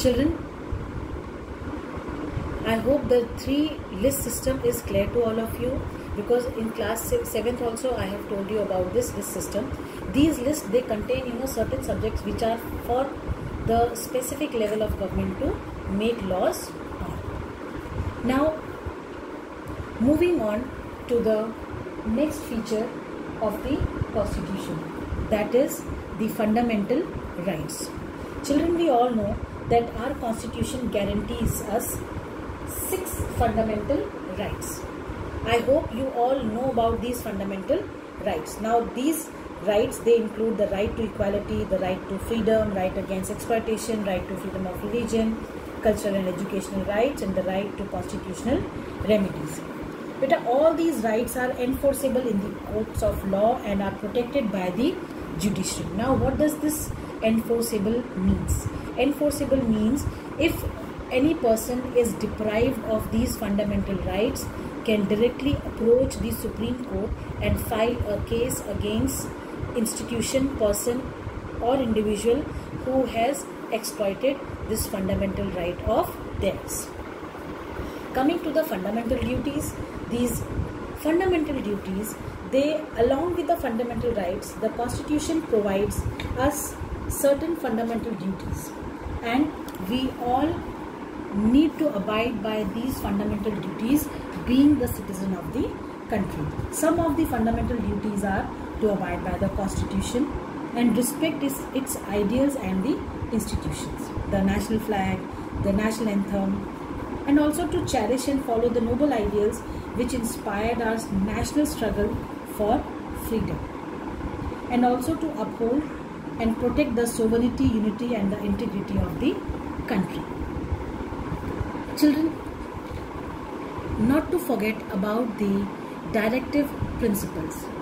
Children, I hope the 3 list system is clear to all of you, because in class 7th also I have told you about this list system. These lists, they contain certain subjects which are for the specific level of government to make laws on. Now moving on to the next feature of the Constitution, that is the fundamental rights. Children, we all know that our Constitution guarantees us 6 fundamental rights. I hope you all know about these fundamental rights. Now these rights, they include the right to equality, the right to freedom, right against exploitation, right to freedom of religion, cultural and educational rights, and the right to constitutional remedies. But all these rights are enforceable in the courts of law and are protected by the judiciary. Now what does this enforceable means? Enforceable means if any person is deprived of these fundamental rights, can directly approach the Supreme Court and file a case against institution, person or individual who has exploited this fundamental right of theirs. Coming to the fundamental duties, these fundamental duties, they, along with the fundamental rights, the Constitution provides us certain fundamental duties, and we all need to abide by these fundamental duties, being the citizen of the country. Some of the fundamental duties are to abide by the Constitution and respect its ideals and the institutions, the national flag, the national anthem, and also to cherish and follow the noble ideals which inspired our national struggle for freedom, and also to uphold and protect the sovereignty, unity and the integrity of the country. Children, not to forget about the directive principles.